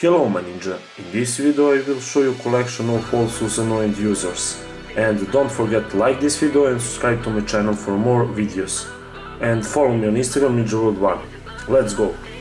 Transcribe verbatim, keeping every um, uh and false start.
Hello my ninja, in this video I will show you collection of all Susanoo end users. And don't forget to like this video and subscribe to my channel for more videos. And follow me on Instagram ninja world one. Let's go!